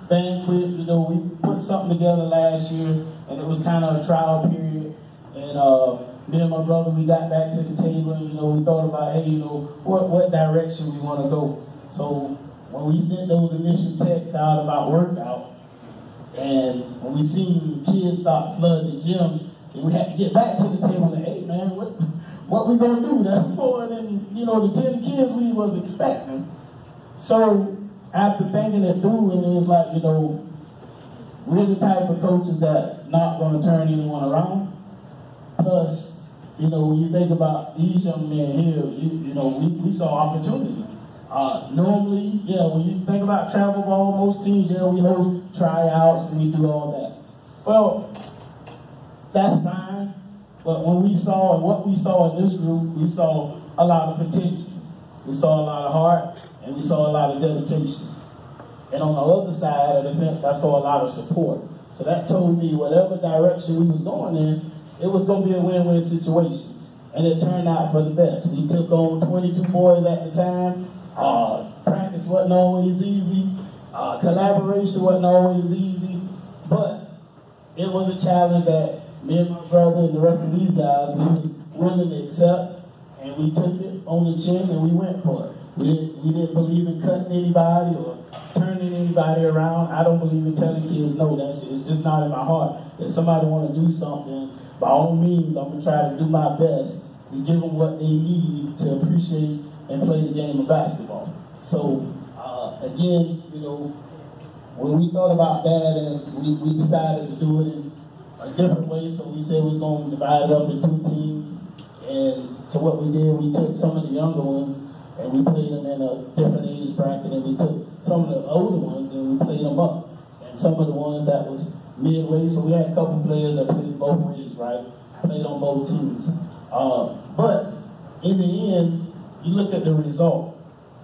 Banquet, you know, we put something together last year, and it was kind of a trial period. And me and my brother, we got back to the table, and, you know, we thought about, hey, you know, what direction we want to go. So when we sent those initial texts out about workout, and when we seen kids start flooding the gym, and we had to get back to the table and, hey, man, what we gonna do? That's more than, you know, the 10 kids we was expecting. So after thinking it through, and it was like, you know, we're the type of coaches that not gonna turn anyone around. Plus, you know, when you think about these young men here, you know, we saw opportunity. Normally, yeah, when you think about travel ball, most teams, yeah, we host tryouts and we do all that. Well, that's fine. But when we saw, and what we saw in this group, we saw a lot of potential. We saw a lot of heart, and we saw a lot of dedication. And on the other side of the fence, I saw a lot of support. So that told me whatever direction we was going in, it was going to be a win-win situation. And it turned out for the best. We took on 22 boys at the time. Practice wasn't always easy. Collaboration wasn't always easy. But it was a challenge that me and my brother and the rest of these guys, we was willing to accept. And we took it on the chin and we went for it. We didn't believe in cutting anybody or turning anybody around. I don't believe in telling kids no. It's just not in my heart. If somebody want to do something, by all means, I'm going to try to do my best to give them what they need to appreciate and play the game of basketball. So, again, you know, when we thought about that and we decided to do it in a different way, so we said we was going to divide it up into 2 teams. And so what we did, we took some of the younger ones and we played them in a different age bracket, and we took some of the older ones and we played them up. And some of the ones that was midway, so we had a couple players that played both ways, right? Played on both teams. But in the end, you look at the result.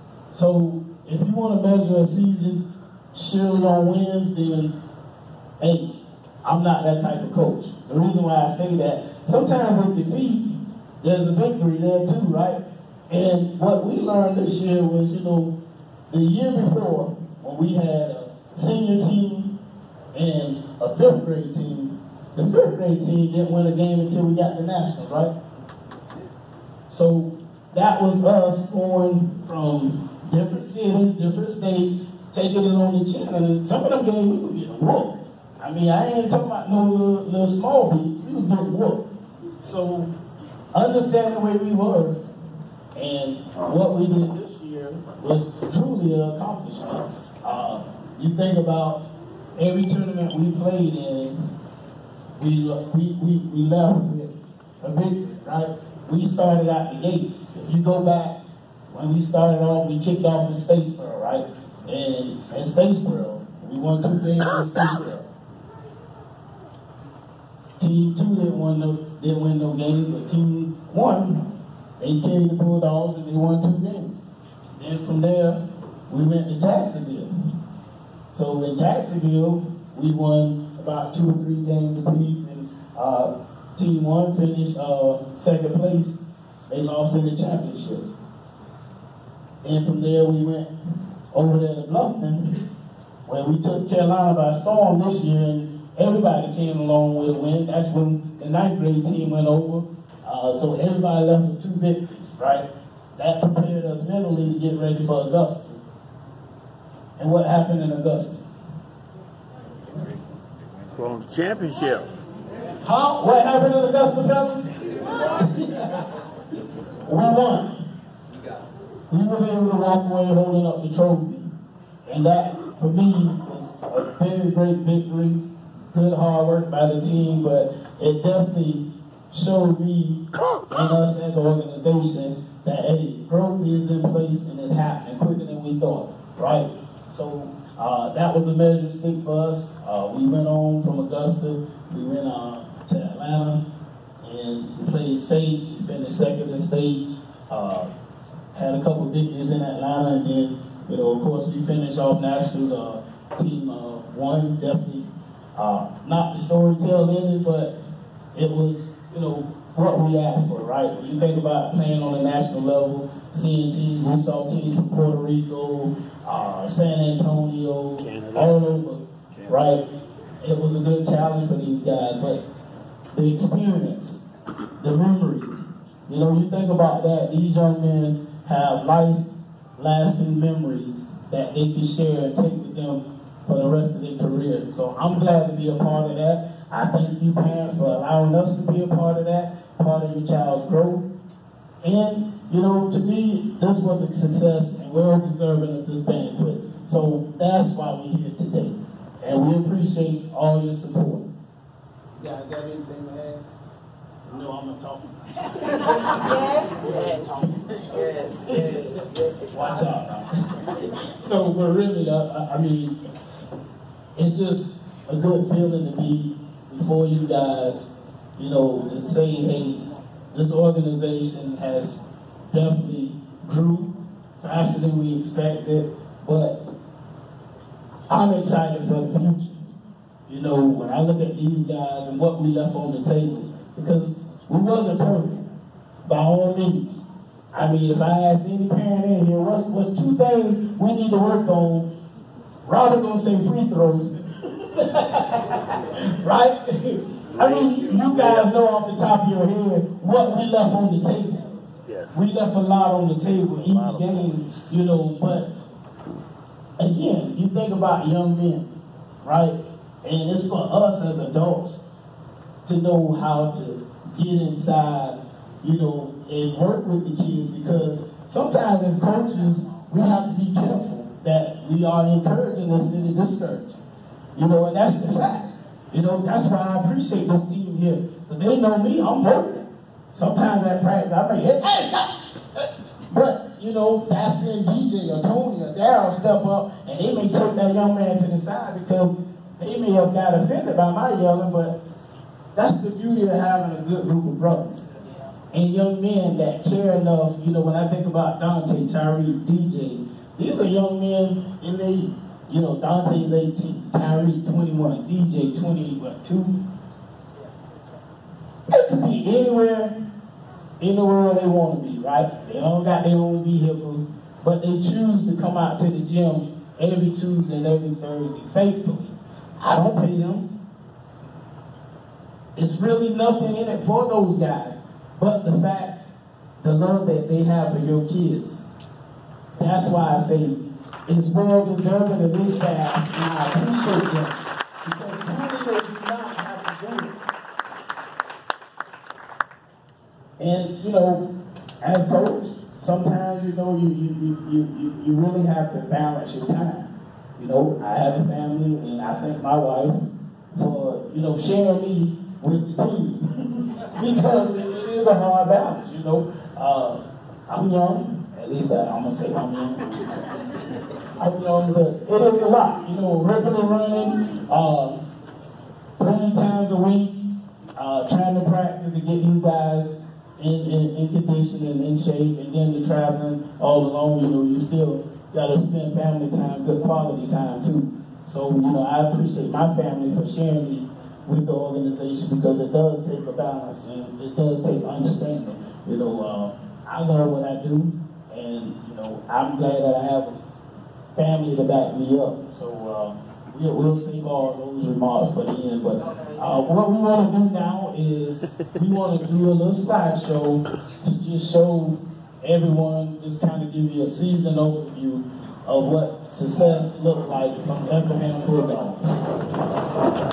So if you want to measure a season surely on wins, then hey, I'm not that type of coach. The reason why I say that, sometimes with defeat, there's a victory there too, right? And what we learned this year was, you know, the year before, when we had a senior team and a 5th grade team, the 5th grade team didn't win a game until we got to nationals, right? So that was us going from different cities, different states, taking it on the chin. And some of them games we were getting whooped. I mean, I ain't talking about no little small beat. We was getting whooped. So understanding where we were and what we did this year was truly an accomplishment. You think about every tournament we played in, we left with a victory, right? We started out the gate. If you go back, when we started off, we kicked off in Statesboro, right? And in Statesboro, we won 2 games in Statesboro. Team 2 didn't win no game, but Team 1, they carried the Bulldogs and they won 2 games. Then from there, we went to Jacksonville. So in Jacksonville, we won about 2 or 3 games apiece, and Team 1 finished 2nd place. They lost in the championship. And from there, we went over there to Bluffton, where we took Carolina by storm this year, and everybody came along with a win. That's when the 9th grade team went over. So everybody left with 2 victories, right? That prepared us mentally to get ready for Augusta. And what happened in Augusta? From championship. Huh? What happened in Augusta, fellas? We won. We was able to walk away holding up the trophy. And that, for me, was a very great victory. Good hard work by the team, but it definitely showed me and us as an organization that, hey, growth is in place and it's happening quicker than we thought, right? So that was a measured stick for us. We went on from Augusta. We went to Atlanta, and we played state. We finished 2nd in state. Had a couple victories in Atlanta, and then, you know, of course, we finished off nationals. Team 1 definitely not the storytelling ended, but it was you know, what we asked for, right? When you think about playing on a national level, seeing teams, we saw teams from Puerto Rico, San Antonio, all over, right? It was a good challenge for these guys, but the experience, the memories, you know, you think about that, these young men have life-lasting memories that they can share and take with them for the rest of their career. So I'm glad to be a part of that. I thank you parents for allowing us to be a part of that, part of your child's growth. And, you know, to me, this was a success and we're deserving of this banquet. So that's why we're here today. And we appreciate all your support. You guys got anything to add? No, I'm gonna talk. Yes. Watch out. No, but really, I mean, it's just a good feeling to be before you guys, you know, to say, hey, this organization has definitely grew faster than we expected, but I'm excited for the future. You know, when I look at these guys and what we left on the table, because we wasn't perfect, by all means. I mean, if I ask any parent in here, what's two things we need to work on, Robert gonna say free throws. Right? I mean, you guys know off the top of your head what we left on the table. Yes. We left a lot on the table each game, you know, but again, you think about young men, right? And it's for us as adults to know how to get inside, you know, and work with the kids, because sometimes as coaches, we have to be careful that we are encouraging us in the discourage. You know, and that's the fact. You know, that's why I appreciate this team here. Because they know me, I'm working. Sometimes at practice, I may, hey, but, you know, Pastor and DJ or Tony or Darryl step up and they may take that young man to the side because they may have got offended by my yelling, but that's the beauty of having a good group of brothers. And young men that care enough, you know, when I think about Dante, Tyreek, DJ, these are young men in the, you know, Dante's 18, Tyreek 21, DJ 22. They could be anywhere in the world they want to be, right? They all got their own vehicles, but they choose to come out to the gym every Tuesday and every Thursday faithfully. I don't pay them. It's really nothing in it for those guys, but the fact, the love that they have for your kids. That's why I say it's well deserving of this staff, and I appreciate them, because truly they do not have to do it. And, you know, as coach, sometimes, you know, you really have to balance your time. You know, I have a family, and I thank my wife for, you know, sharing me with the team. Because it is a hard balance, you know. I'm young, at least I'm going to say I'm young. I'm young, but it is a lot, you know, regular running, 3 times a week, trying to practice to get these guys in condition and in shape, and then the traveling all along, you know, you still got to spend family time, good quality time too. So, you know, I appreciate my family for sharing me with the organization, because it does take a balance and it does take understanding. You know, I love what I do, and, you know, I'm glad that I have a family to back me up. So we'll save all those remarks for the end. But what we want to do now is we want to do a little slideshow to just show everyone, just kind of give you a season overview of what success looked like from Effingham Bulldogs.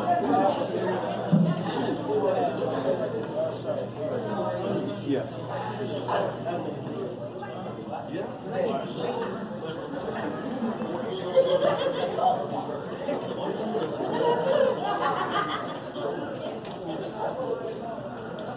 Yeah.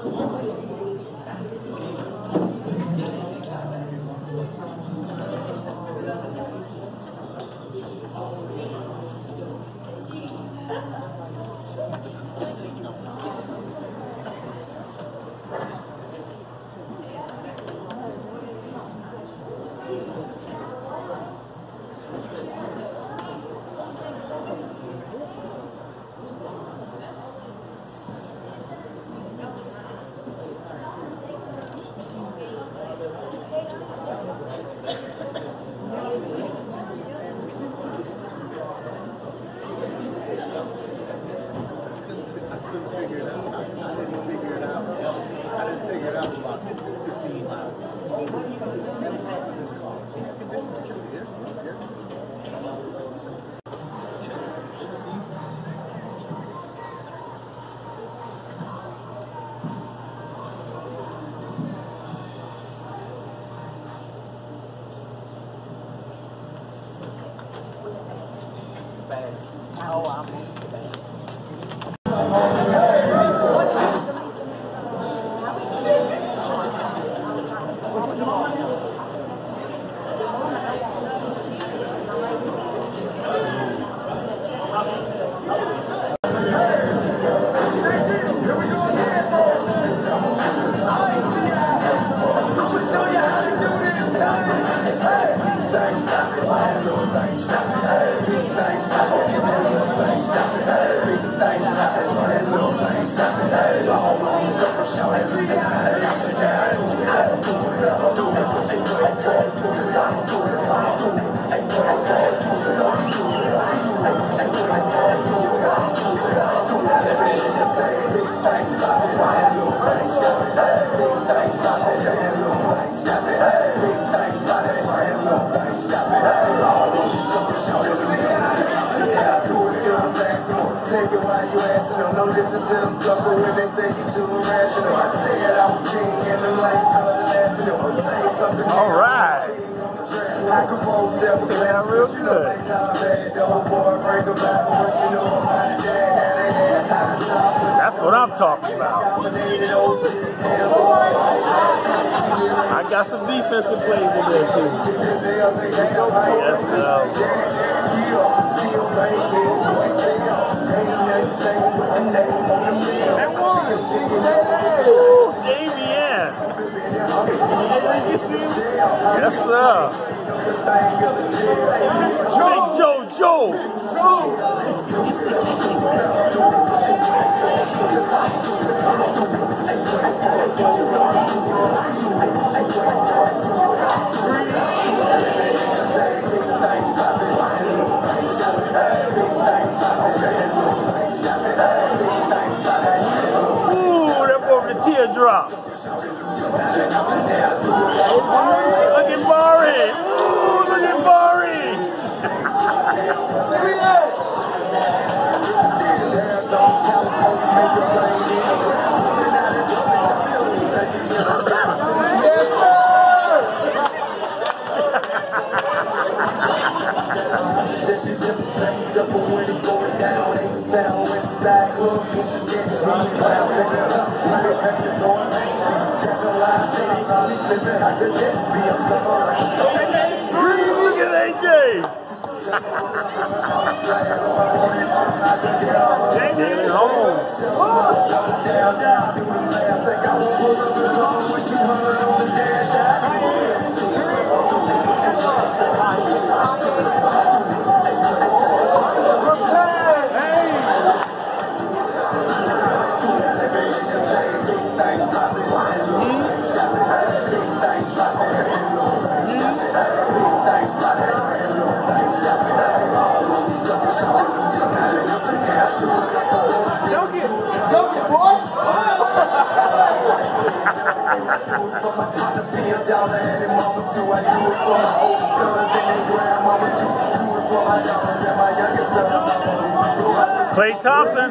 That's what I'm talking about. I got some defensive plays in there too. Yes, Damien. Yes, sir. Big Joe. Ooh, that boy with the teardrop. Look at Mari. Ooh, look at Mari. Look at AJ. David Holmes. Clay Thompson.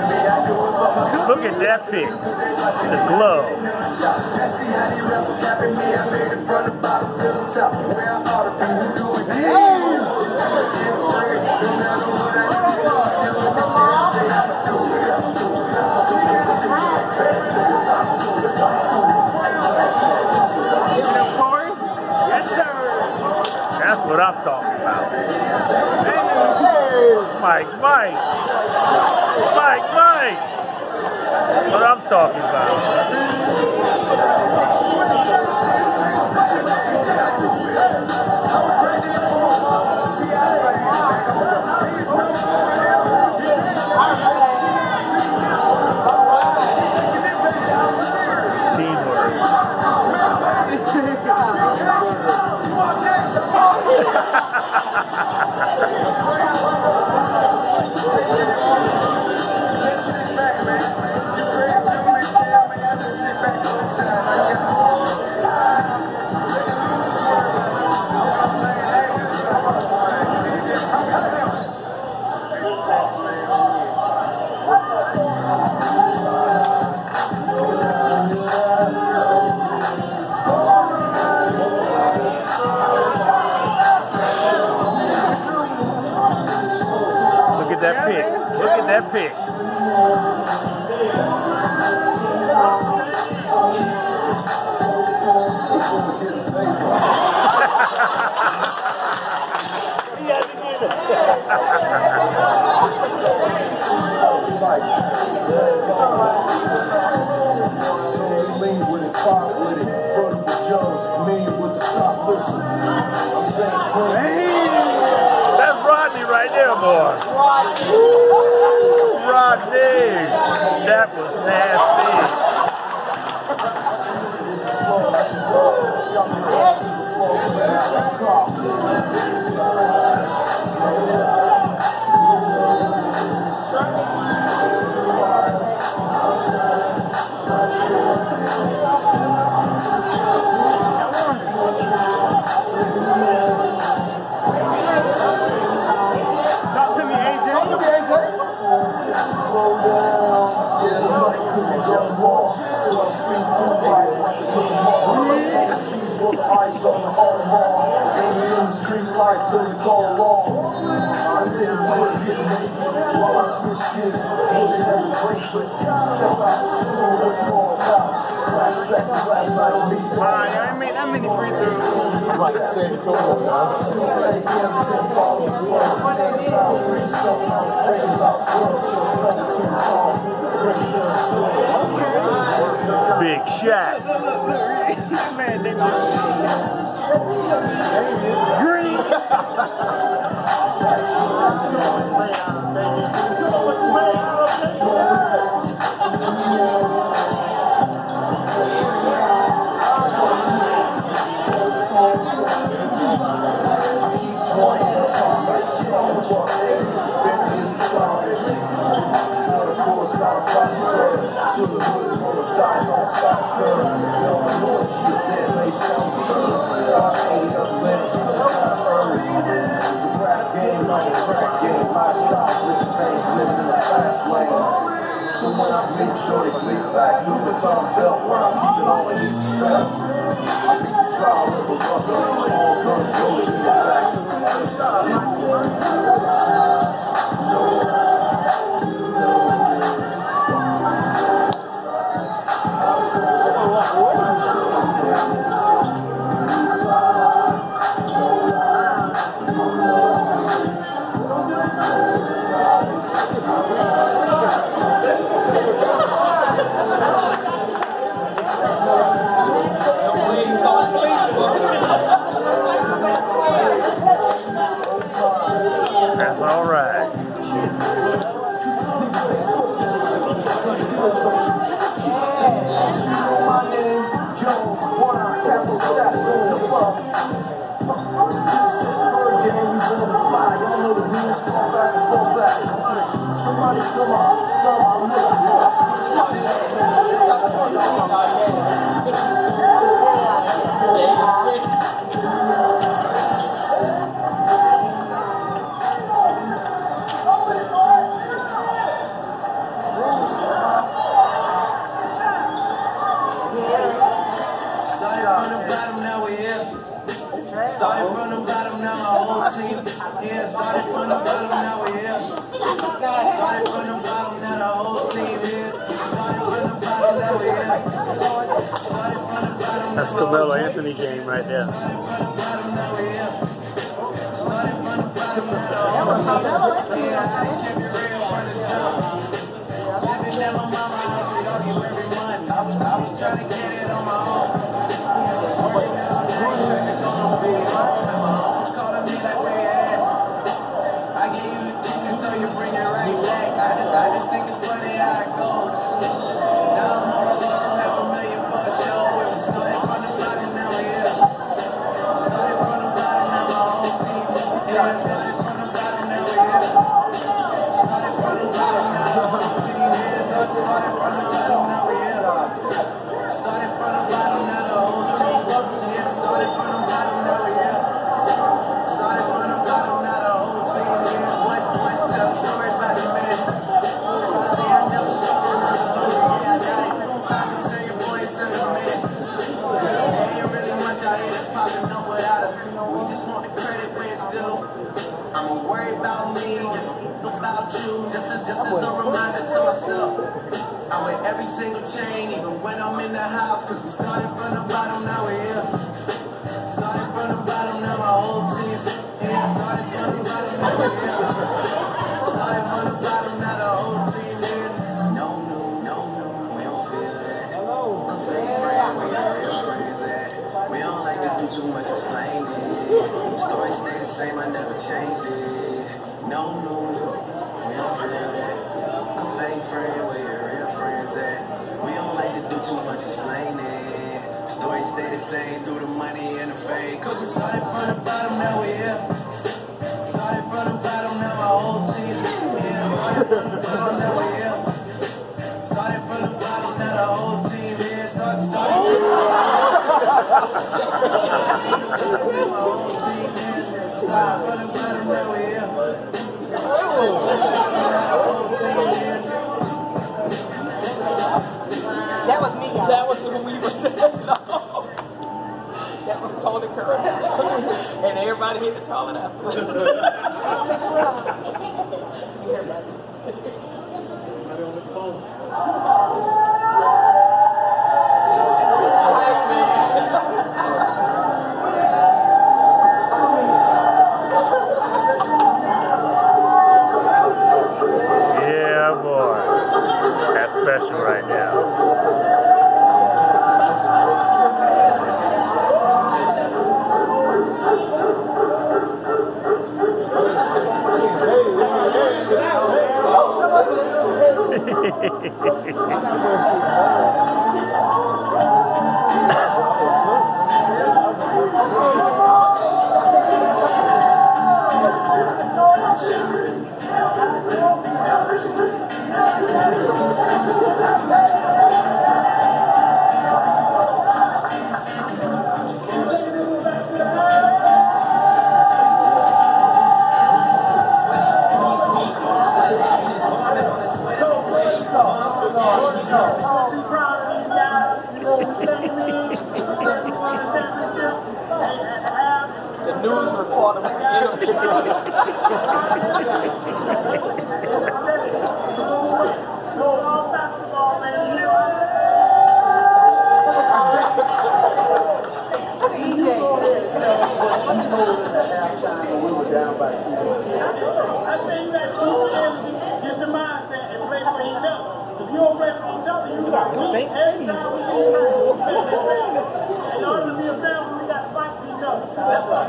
Look at that pick. The glove. Yes, sir. That's what I'm talking about. Mike. That's what I'm talking about. Teamwork. Look at that pick. Look at that pick. He had to get it. So you lean with it, pop with it, vertical Jones, mean with the top, listen. I'm saying clean. That's Rodney right there, boy. Rodney. That was nasty. Talk to me, AJ. Slow down, yeah, the mic could be going wrong. So I speak through life like a little mother. Cheese with ice on the Omaha. Ain't in the street life till you go along. I'm there with it, while I switch gears, holding every bracelet. Step out, see what's all about. Flashbacks to last night meeting. I ain't made that many free throws. Like I said, come on, man. 2 a.m., 10 bottles of water. Something I was thinking about. Big shot. Man, they green. To the hood, roll of dice on the side curve. Lord, you been may sound good. Our 80 other lamps coming down early. The rap game, like a crack game, lifestyle, rich things living in the fast lane. So when I bleep, sure they bleep back. Louboutin belt, where I'm keeping all in each strap. I beat the trial of a rustle, all guns loaded in the back. That's all right. My name, Jones, one eye, capital stacks on the fuck. It's 2-6 bird game, we on the fly. Y'all know the rules, fall back and fall back. Somebody tell my thumb I'm looking for. Carmelo Anthony game right there. I was trying to get it on my own. Calling me like where you at? I gave you the ticket so you bring it right back. I just think it's funny how it goes. Now I'm on the road, have $1 million for a show. We started from the bottom, now we're here. Started from the bottom, now my whole team. Yeah, started from the bottom, now we're here. Started from the bottom, now the whole team. Yeah, started from the bottom, now we're here. Started from the bottom, now the whole team. Yeah, started from the bottom, now we're here. Started from the bottom, now the whole team. Yeah, voice tell stories about the man. See, I never struggled on the low. Yeah, I got it. I can tell you, boy, it's in the man. There ain't really much out here that's popping up without us. We just want the credit where it's due. I'ma worry about me and about you. Just as a reminder to myself. I'm with every single chain, even when I'm in the house. Cause we started from the bottom, now we're here. Started from the bottom, now my whole team. Yeah, started from the bottom, now we're here. Started from the bottom, now the whole team here. No, we don't feel that. A fake friend, where your real friends at? We don't like to do too much explaining. Story stay the same, I never changed it. No, we don't feel that. A fake friend, where your real friends at? We don't like to do too much explaining. Stories stay the same through the money and the fame. Cause we started from the bottom, now we're here. Started from the bottom, now my whole team. Yeah, started from the bottom, now we're here. Started from the bottom, now the whole team here. Started from the whole team here. Started from the bottom, now we're here. That was me, y'all. That was who we were. No. That was Cody Curry. And everybody hit the toilet afterwards. Yeah, boy. That's special right now. The news reporter was Get your mindset and play for each other. If you don't play for each other, you got to stay. In order to be a family, we got to fight for each other. That's right.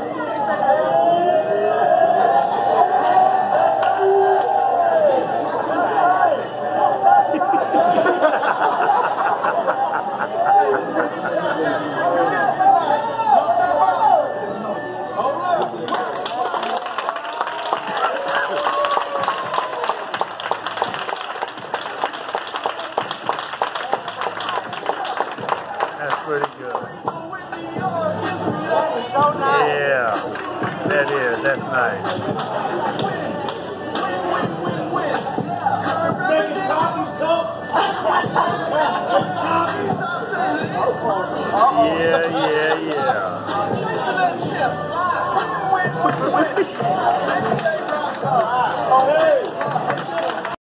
That's pretty good. so nice. Yeah, that is. That's nice.